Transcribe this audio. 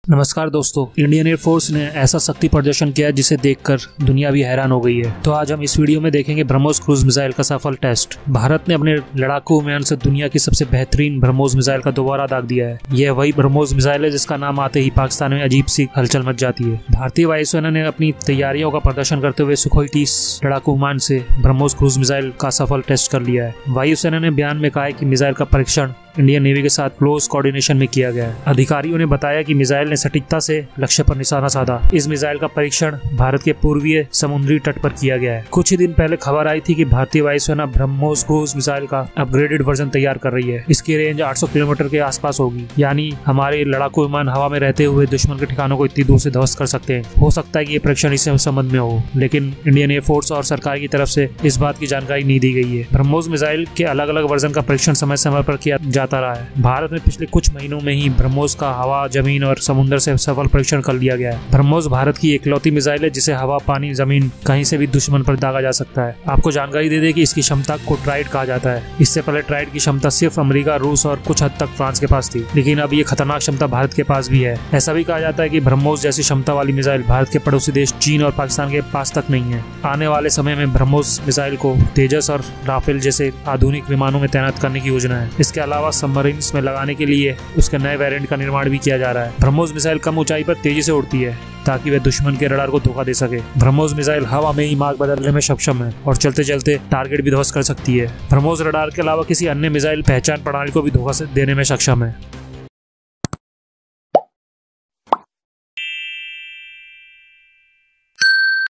नमस्कार दोस्तों, Indian air force ने ऐसा शक्ति प्रदर्शन किया जिसे देखकर दुनिया भी हैरान हो गई है। तो आज हम इस वीडियो में देखेंगे ब्रह्मोस क्रूज मिसाइल का सफल टेस्ट। भारत ने अपने लड़ाकू विमान से दुनिया की सबसे बेहतरीन ब्रह्मोस मिसाइल का दोबारा दाग दिया है। यह वही ब्रह्मोस मिसाइल है जिसका नाम आते ही पाकिस्तान में अजीब सी हलचल मच जाती है। भारतीय वायुसेना ने अपनी तैयारियों का प्रदर्शन करते हुए सुखोई 30 लड़ाकू विमान से ब्रह्मोस क्रूज मिसाइल का सफल टेस्ट कर लिया है। वायुसेना ने बयान में कहा है कि मिसाइल का परीक्षण इंडियन नेवी के साथ क्लोज कोऑर्डिनेशन में किया गया है। अधिकारियों ने बताया कि मिसाइल ने सटीकता से लक्ष्य पर निशाना साधा। इस मिसाइल का परीक्षण भारत के पूर्वीय समुद्री तट पर किया गया है। कुछ ही दिन पहले खबर आई थी कि भारतीय वायुसेना ब्रह्मोस क्रूज मिसाइल का अपग्रेडेड वर्जन तैयार कर रही है। इसकी रेंज 800 किलोमीटर के आसपास होगी, यानी हमारे लड़ाकू विमान हवा में रहते हुए दुश्मन के ठिकानों को इतनी दूर से ध्वस्त कर सकते हैं। हो सकता है कि ये परीक्षण इस संबंध में हो, लेकिन इंडियन एयरफोर्स और सरकार की तरफ से इस बात की जानकारी नहीं दी गई है। ब्रह्मोस मिसाइल के अलग अलग वर्जन का परीक्षण समय समय पर किया जाता रहा है। भारत में पिछले कुछ महीनों में ही ब्रह्मोस का हवा, जमीन और समुद्र से सफल परीक्षण कर लिया गया है। ब्रह्मोस भारत की इकलौती मिसाइल है जिसे हवा, पानी, जमीन कहीं से भी दुश्मन पर दागा जा सकता है। आपको जानकारी दे दें कि इसकी क्षमता को ट्राइड कहा जाता है। इससे पहले ट्राइड की क्षमता सिर्फ अमेरिका, रूस और कुछ हद तक फ्रांस के पास थी, लेकिन अब ये खतरनाक क्षमता भारत के पास भी है। ऐसा भी कहा जाता है कि ब्रह्मोस जैसी क्षमता वाली मिसाइल भारत के पड़ोसी देश चीन और पाकिस्तान के पास तक नहीं है। आने वाले समय में ब्रह्मोस मिसाइल को तेजस और राफेल जैसे आधुनिक विमानों में तैनात करने की योजना है। इसके अलावा सबमरीन्स में लगाने के लिए उसके नए वेरिएंट का निर्माण भी किया जा रहा है। ब्रह्मोस मिसाइल कम ऊंचाई पर तेजी से उड़ती है ताकि वह दुश्मन के रडार को धोखा दे सके। ब्रह्मोस मिसाइल हवा में ही मार्ग बदलने में सक्षम है और चलते चलते टारगेट भी ध्वस्त कर सकती है। ब्रह्मोस रडार के अलावा किसी अन्य मिसाइल पहचान प्रणाली को भी धोखा देने में सक्षम है।